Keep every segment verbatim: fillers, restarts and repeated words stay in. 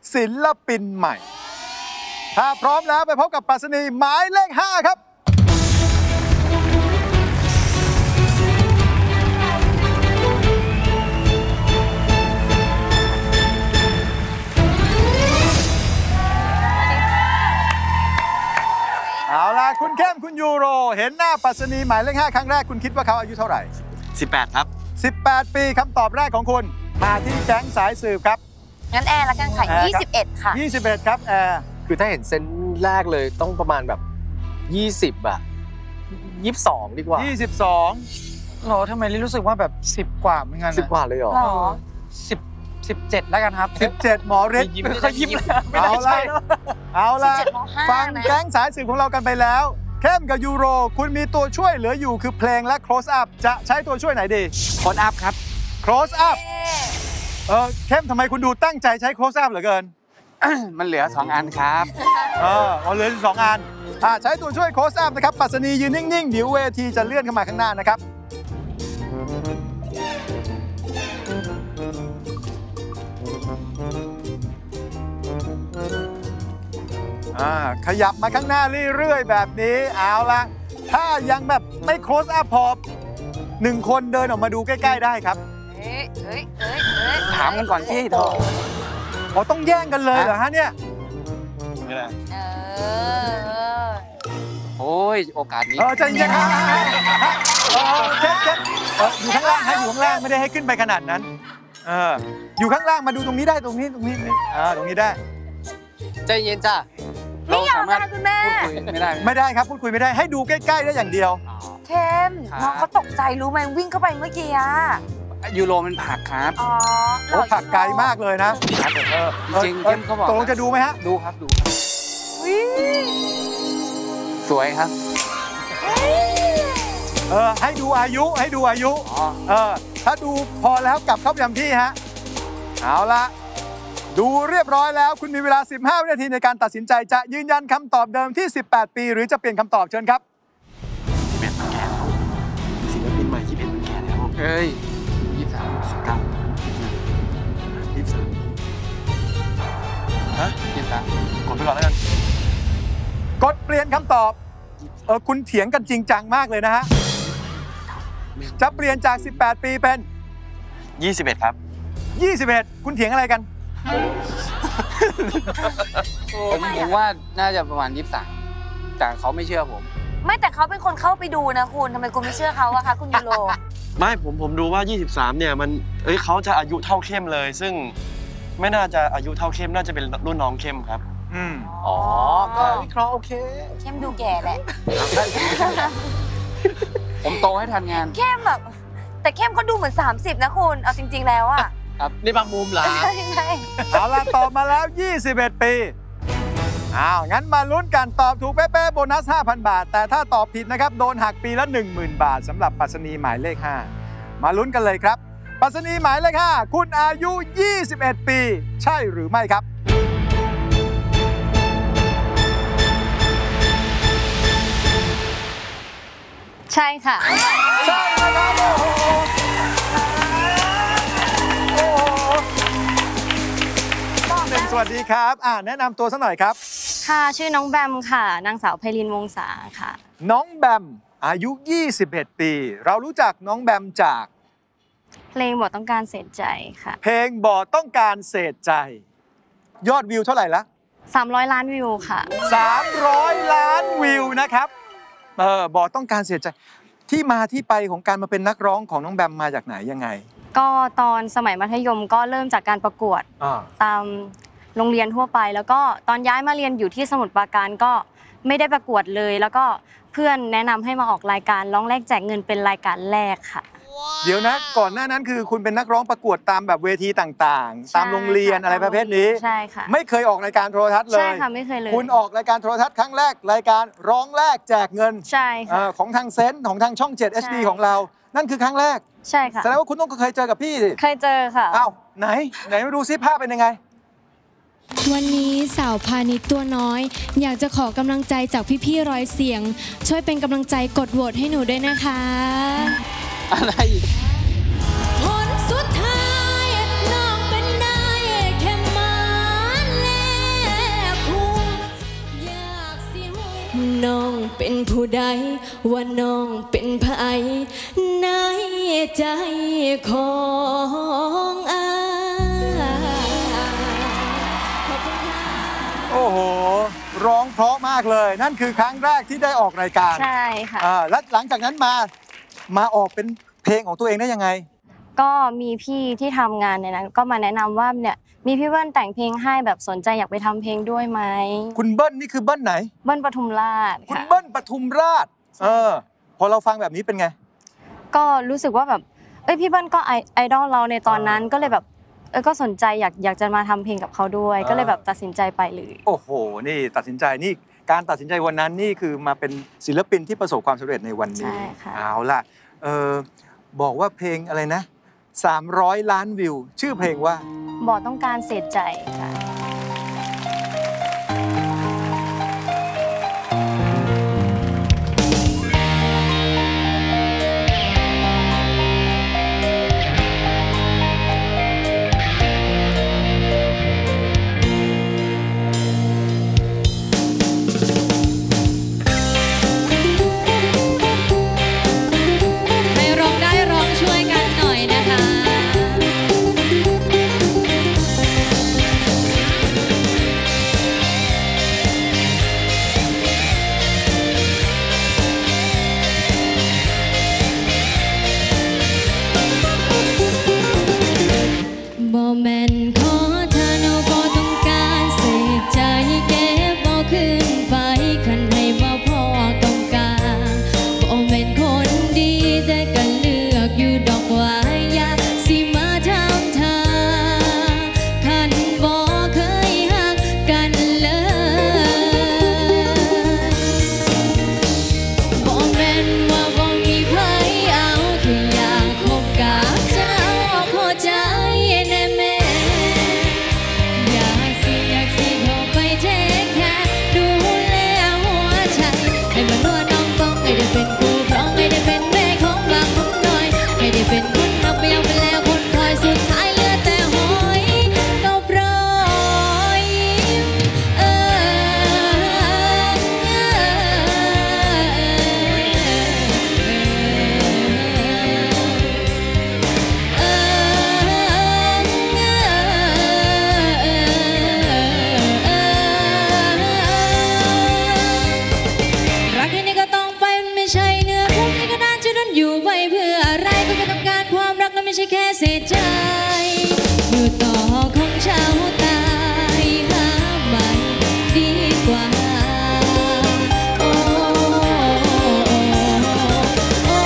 ศิลปินใหม่ถ้าพร้อมแล้วไปพบกับปรัชนีหมายเลขห้าครับเอาล่ะคุณเข้มคุณยูโรเห็นหน้าปรัชนีหมายเลขห้าครั้งแรกคุณคิดว่าเขาอายุเท่าไหร่สิบแปดครับสิบแปดปีคำตอบแรกของคุณมาที่แก๊งสายสืบครับงั้นแอร์ละกันค่ะยี่สิบเอ็ดค่ะยี่สิบเอ็ดครับแอร์คือถ้าเห็นเซนแรกเลยต้องประมาณแบบยี่สิบอะยี่สิบสองดีกว่ายี่สิบสองหรอทำไมรู้สึกว่าแบบสิบกว่าเหมือนกันสิบกว่าเลยเหรอสิบสิบเจ็ดแล้วกันครับสิบเจ็ดหมอฤทธิ์เขายิ้มแล้วเอาละเอาละฟังแก๊งสายสืบของเรากันไปแล้วเข้มกับยูโรคุณมีตัวช่วยเหลืออยู่คือเพลงและ close up จะใช้ตัวช่วยไหนดี close up ครับ close up เออเข้มทำไมคุณดูตั้งใจใช้ close up เหลือเกินมันเหลือสองอันครับเออเหลือสองอันอ่าใช้ตัวช่วย close up นะครับปรัชนียืนนิ่งๆเดี๋ยวเวทีจะเลื่อนเข้ามาข้างหน้านะครับอ่าขยับมาข้างหน้าเรื่อยๆแบบนี้เอาละถ้ายังแบบไม่ close up พอหนึ่งคนเดินออกมาดูใกล้ๆได้ครับเฮ้ยเฮ้ยเฮ้ยเฮ้ยถามกันก่อนที่โทรอ๋อต้องแย่งกันเลยเหรอฮะเนี่ยนี่แหละเออโอ้ยโอกาสนี้เออใจเย็นครับเออเช็คเช็คเอออยู่ข้างล่างให้อยู่ข้างล่างไม่ได้ให้ขึ้นไปขนาดนั้นเอออยู่ข้างล่างมาดูตรงนี้ได้ตรงนี้ตรงนี้อ่าตรงนี้ได้ใจเย็นจ้ะไม่ยอมนะคุณแม่ไม่ได้ไม่ได้ครับพูดคุยไม่ได้ให้ดูใกล้ๆได้อย่างเดียวเข้มน้องเขาตกใจรู้ไหมวิ่งเข้าไปเมื่อกี้อะยูโรมันผักครับอ๋อโอ้ผักไกลมากเลยนะจริงๆเข้มเขาบอกตกลงจะดูไหมฮะดูครับดูสวยครับเออให้ดูอายุให้ดูอายุเออถ้าดูพอแล้วกลับเข้าประจำที่ฮะเอาละดูเรียบร้อยแล้วคุณมีเวลาสิบห้าวินาทีในการตัดสินใจจะยืนยันคำตอบเดิมที่สิบแปดปีหรือจะเปลี่ยนคำตอบเชิญครับยี่สิบเอ็ดมันแก่แล้วศิลปินใหม่ยี่สิบเอ็ดมันแก่แล้วเฮ้ยยี่สิบสามสิบเก้ายี่สิบสามฮะยี่สิบสามกดไปก่อนแล้วกันกดเปลี่ยนคำตอบเออคุณเถียงกันจริงจังมากเลยนะฮะจะเปลี่ยนจากสิบแปดปีเป็นยี่สิบเอ็ดครับยี่สิบเอ็ดคุณเถียงอะไรกันผมผมว่าน่าจะประมาณยี่สิบสามแต่เขาไม่เชื่อผมไม่แต่เขาเป็นคนเข้าไปดูนะคุณทำไมคุณไม่เชื่อเขาอะคะคุณยูโรไม่ผมผมดูว่ายี่สิบสามเนี่ยมันเอ้ยเขาจะอายุเท่าเข้มเลยซึ่งไม่น่าจะอายุเท่าเข้มน่าจะเป็นรุ่นน้องเข้มครับอืมอ๋อก็วิเคราะห์โอเคเข้มดูแก่แหละผมโตให้ทันงานเข้มแบบแต่เข้มเขาดูเหมือนสามสิบนะคุณเอาจริงๆแล้วอะครับนี่บางมุมเหรอใช่ใช่เอาล่ะตอบมาแล้วยี่สิบเอ็ดปีอ้าวงั้นมาลุ้นกันตอบถูกเป๊ะๆโบนัส ห้าพัน บาทแต่ถ้าตอบผิดนะครับโดนหักปีละ หนึ่งหมื่น บาทสำหรับปรัชนีหมายเลขห้ามาลุ้นกันเลยครับปรัชนีหมายเลขห้าคุณอายุยี่สิบเอ็ดปีใช่หรือไม่ครับใช่ค่ะใช่ครับโอ้โหโอ้โหป้าเป็นสวัสดีครับอ่าแนะนำตัวสักหน่อยครับค่ะชื่อน้องแบมค่ะนางสาวไพลินวงศาค่ะน้องแบมอายุยี่สิบเอ็ดปีเรารู้จักน้องแบมจากเพลงบ่ต้องการเศษใจค่ะเพลงบ่ต้องการเศษใจยอดวิวเท่าไหร่ละสามร้อยล้านวิวค่ะสามร้อยล้านวิวนะครับเออบ่ต้องการเศษใจที่มาที่ไปของการมาเป็นนักร้องของน้องแบมมาจากไหนยังไงก็ตอนสมัยมัธยมก็เริ่มจากการประกวดตามโรงเรียนทั่วไปแล้วก็ตอนย้ายมาเรียนอยู่ที่สมุทรปราการก็ไม่ได้ประกวดเลยแล้วก็เพื่อนแนะนำให้มาออกรายการร้องแรกแจกเงินเป็นรายการแรกค่ะเดี๋ยวนะก่อนหน้านั้นคือคุณเป็นนักร้องประกวดตามแบบเวทีต่างๆตามโรงเรียนอะไรประเภทนี้ใช่ค่ะไม่เคยออกรายการโทรทัศน์เลยใช่ค่ะไม่เคยเลยคุณออกรายการโทรทัศน์ครั้งแรกรายการร้องแรกแจกเงินใช่ค่ะของทางเซนต์ของทางช่องเจ็ด เอช ดี ของเรานั่นคือครั้งแรกใช่ค่ะแสดงว่าคุณต้องเคยเจอกับพี่เคยเจอค่ะอ้าวไหนไหนมาดูซิภาพเป็นยังไงวันนี้สาวพาณิชย์ตัวน้อยอยากจะขอกำลังใจจากพี่ๆร้อยเสียงช่วยเป็นกำลังใจกดโหวตให้หนูด้วยนะคะอะไรผลสุดท้ายน้องเป็นได้แค่มันผู้ใดว่าน้องเป็นไผในใจของอายขอบคุณค่ะโอ้โห ร้องเพราะมากเลย นั่นคือครั้งแรกที่ได้ออกรายการใช่ค่ะอ่าแล้วหลังจากนั้นมามาออกเป็นเพลงของตัวเองได้ยังไงก็มีพี่ที่ทำงานในนั้นก็มาแนะนำว่าเนี่ยมีพี่เบิ้ลแต่งเพลงให้แบบสนใจอยากไปทำเพลงด้วยไหมคุณเบิ้ลนี่คือเบิ้ลไหนเบิ้ลปทุมราชคุณค่ะเบิ้ลปทุมราชเออพอเราฟังแบบนี้เป็นไงก็รู้สึกว่าแบบเอ้ยพี่เบิ้ลก็ไอไอดอลเราในตอนนั้นก็เลยแบบเออก็สนใจอยากอยากจะมาทำเพลงกับเขาด้วยอ่าก็เลยแบบตัดสินใจไปเลยโอ้โห นี่ตัดสินใจนี่การตัดสินใจวันนั้นนี่คือมาเป็นศิลปินที่ประสบความสำเร็จในวันนี้ใช่ค่ะเอาล่ะเออบอกว่าเพลงอะไรนะสามร้อยล้านวิว ชื่อเพลงว่าบอกต้องการเสียใจค่ะใครร้องได้ร้องช่วยกันหน่อยนะคะ บ่แม่นขอเธอเนาบ่ต้องการเสียใจเก็บบ่ขึ้นไปคันให้บ่พอต้องการบ่แม่นคนดีแต่ก็เลือกอยู่ดอกว่าอยากสิมาทำทางคันบ่เคยฮักกันเลยบ่แม่นว่าบ่มีไผเอาแค่อยากคบกับเจ้าขอใจแน่แม่อยากสิอยากสิเข้าไปเทคแคร์ดูแลหัวใจให้มันนวลน้องต้องให้ได้เป็นคู่ครองให้ได้เป็นแม่ของบางของน้อยให้ได้เป็นคนนับไปยังเป็นแล้วคนคอยสุดท้ายเหลือแต่หอยก็ปล่อยเอรักแค่นี้ก็ต้องไปมันไม่ใช่เนื้อคู่นี้ก็น่าจะนั้นอยู่ไว้เพื่ออะไรก็แค่ต้องการความรักและไม่ใช่แค่เสียใจอยู่ต่อของชาวตายหาใหม่ดีกว่าโอ้โอ้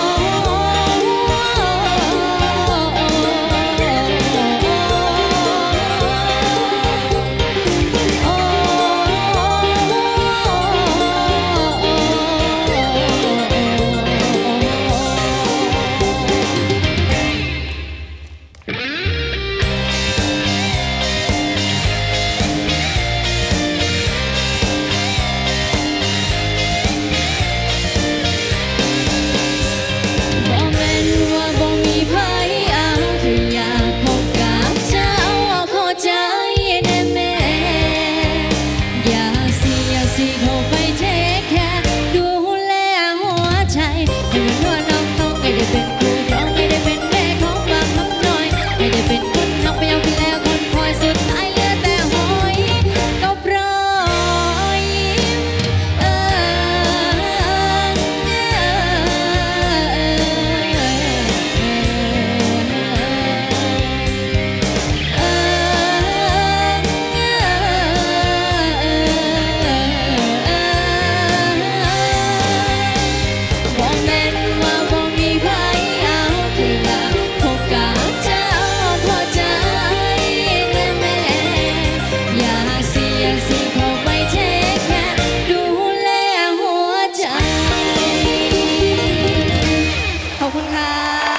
บ่แม่นว่าบ่มีไผเอาแค่อยากพบกับเจ้าขอใจแน่แม่อยากสิอยากสิเข้าไปเทคแคร์ดูแลหัวใจให้มันนวลน้องต้องให้ได้เป็นคู่ครองให้ได้เป็นแม่ของบางน้องน้อยให้ได้เป็นคนน้องไปเอาไปแล้วคนคอยสุดท้ายเหลือแต่หอยก็ปล่อยเอบ่แม่นว่าบ่มีไผเอาแค่อยากพบกับเจ้าพอใจแน่แม่อยากสิอยากสิเข้าไปเทคแคร์ดูแลหัวใจ ขอบคุณค่ะ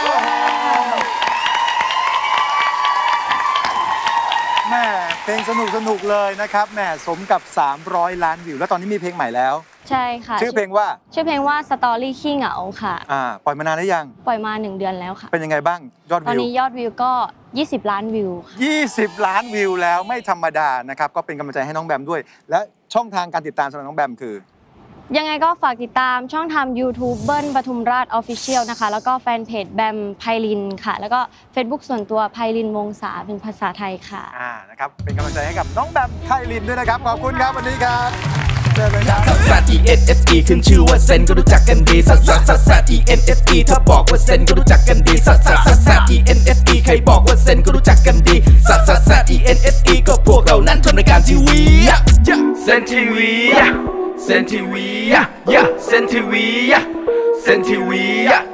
แม่เพลงสนุกสนุกเลยนะครับแม่สมกับสามร้อยล้านวิว แล้วตอนนี้มีเพลงใหม่แล้วใช่ค่ะชื่อเพลงว่าชื่อเพลงว่าสตอรี่ขี้เหงาค่ะอ่าปล่อยมานานหรือยังปล่อยมาหนึ่งเดือนแล้วค่ะเป็นยังไงบ้างยอดตอนวิวนี้ยอดวิวก็ยี่สิบล้านวิวค่ะยี่สิบล้านวิวแล้วไม่ธรรมดานะครับก็เป็นกำลังใจให้น้องแบมด้วย และช่องทางการติดตามสำหรับน้องแบมคือยังไงก็ฝากติดตามช่องทาง YouTube เบิ้ลปทุมราช Official นะคะแล้วก็แฟนเพจแบมไพลินค่ะแล้วก็ Facebook ส่วนตัวไพลินวงศาเป็นภาษาไทยค่ะอ่านะครับเป็นกำลังใจให้กับน้องแบมไพลินด้วยนะครับขอบคุณครับวันนี้ครับเจอกันครับซัสซัส อี เอ็น เอส อี ขึ้นชื่อว่าเซนก็รู้จักกันดีซัสซัสซัสซัส อี เอ็น เอส อี ถ้าบอกว่าเซนก็รู้จักกันดีซัสซัสซัสซัส อี เอ็น เอส อี ใครบอกว่าเซนก็รู้จักกันดีซัสซัสซัส อี เอ็น เอส อี ก็พวกเรานั้นทำรายการทีวีเซนทีวีเซนทีวีเซนทีวีเซนทีวี